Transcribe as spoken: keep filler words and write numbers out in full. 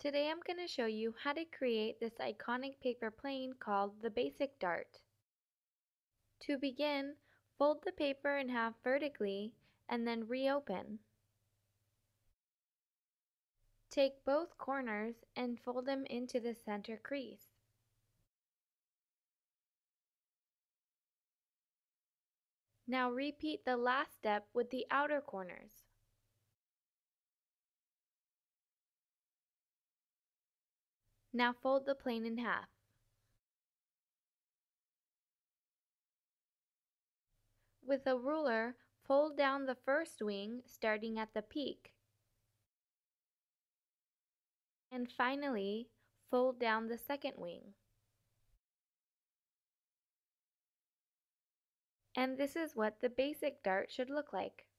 Today I'm going to show you how to create this iconic paper plane called the Basic Dart. To begin, fold the paper in half vertically and then reopen. Take both corners and fold them into the center crease. Now repeat the last step with the outer corners. Now fold the plane in half. With a ruler, fold down the first wing starting at the peak. And finally, fold down the second wing. And this is what the basic dart should look like.